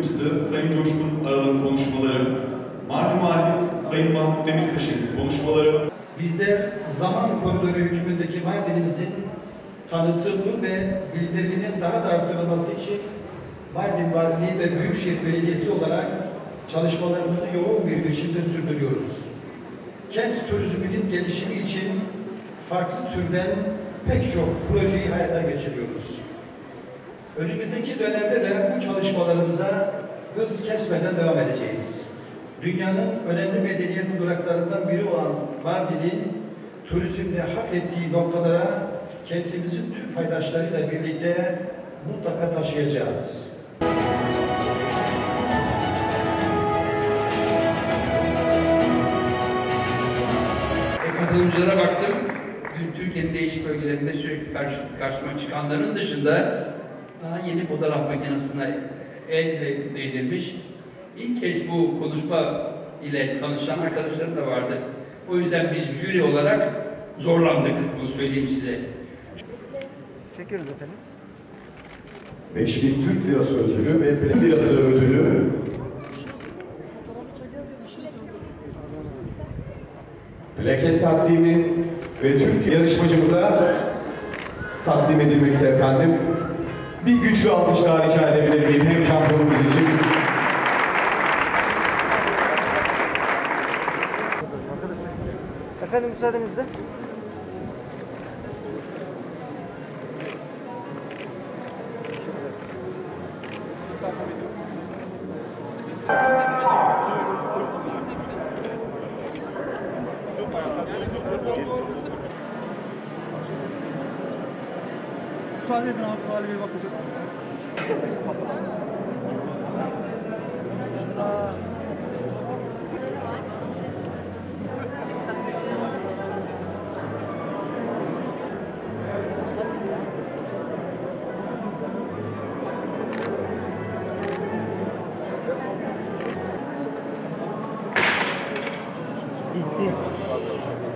Yapımcısı Sayın Coşkun Aral'ın konuşmaları, Mardin Valisi Sayın Mahmut Demirtaş'ın konuşmaları. Bizler zaman koridoru hükmündeki Mardin'imizin tanıtımı ve bildiriminin daha da arttırılması için Mardin Valiliği ve Büyükşehir Belediyesi olarak çalışmalarımızı yoğun bir biçimde sürdürüyoruz. Kent turizminin gelişimi için farklı türden pek çok projeyi hayata geçiriyoruz. Önümüzdeki dönemde de bu çalışmalarımıza hız kesmeden devam edeceğiz. Dünyanın önemli medeniyet duraklarından biri olan Mardin'i turizmde hak ettiği noktalara kentimizin tüm paydaşlarıyla birlikte mutlaka taşıyacağız. Katılımcılara baktım. Dün Türkiye'nin değişik bölgelerinde sürekli karşıma çıkanların dışında daha yeni fotoğraf makinesine el değdirmiş. İlk kez bu konuşma ile tanışan arkadaşlarım da vardı. O yüzden biz jüri olarak zorlandık. Bunu söyleyeyim size. Çekiyoruz efendim. 5000 Türk Lirası ödülü ve Plak Lirası ödülü plaket takdimi ve Türk yarışmacımıza takdim edilmekte efendim. Bir güçlü alkış daha rica edebilir miyim hem şampiyonumuz için? Efendim müsaadenizle. Müsaade edin abi, Vali Bey bakacak. Bitti.